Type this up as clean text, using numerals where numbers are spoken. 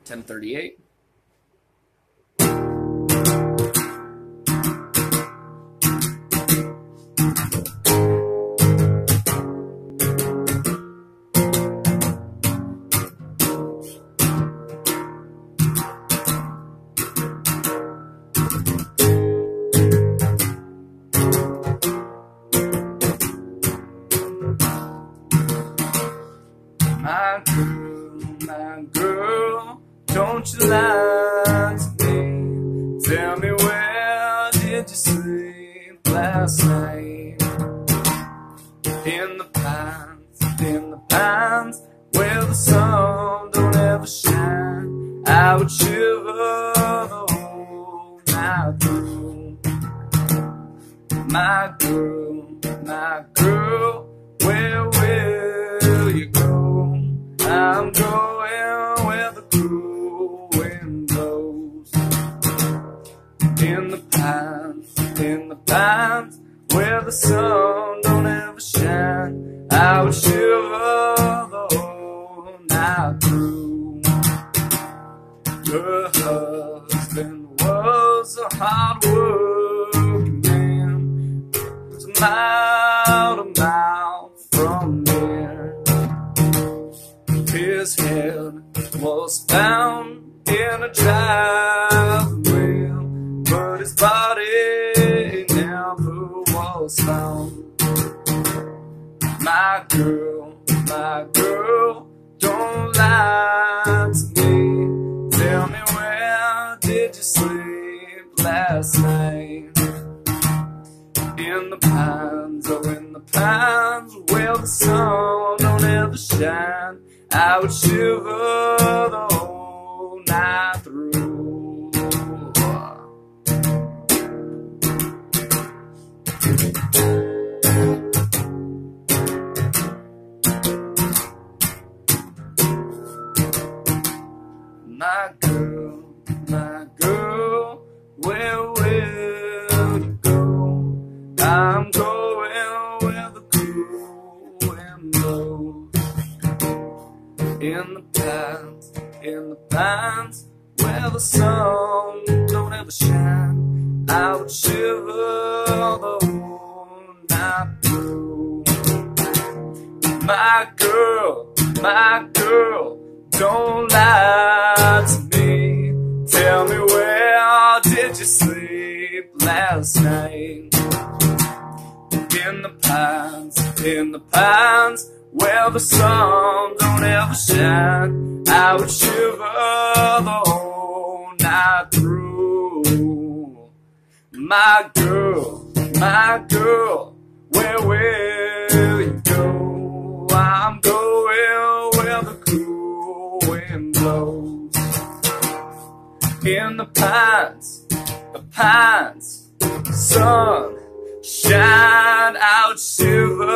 10:38. My girl, don't you lie to me. Tell me, where did you sleep last night? In the pines, where the sun don't ever shine. I would shiver the whole night through. My girl, where will you go? I'm going where the cool wind blows. In the pines, where the sun don't ever shine. I would shiver the whole night through. Her husband was a hard-working man, was a mile from here. His head was found in a driving wheel, but his body never was found. My girl, don't lie to me. Tell me, where did you sleep last night? In the pines, oh, in the pines, where the sun don't ever shine. I would shiver the whole night through. My girl, where will you go? I'm going where the cool wind blows. In the pines, where the sun don't ever shine. I would shiver the whole night through. My girl, don't lie to me. Tell me, where did you sleep last night? In the pines, where the sun don't ever shine. I would shiver the whole night through. My girl, where will you go? I'm going where the cool wind blows. In the pines, sun shine out, shiver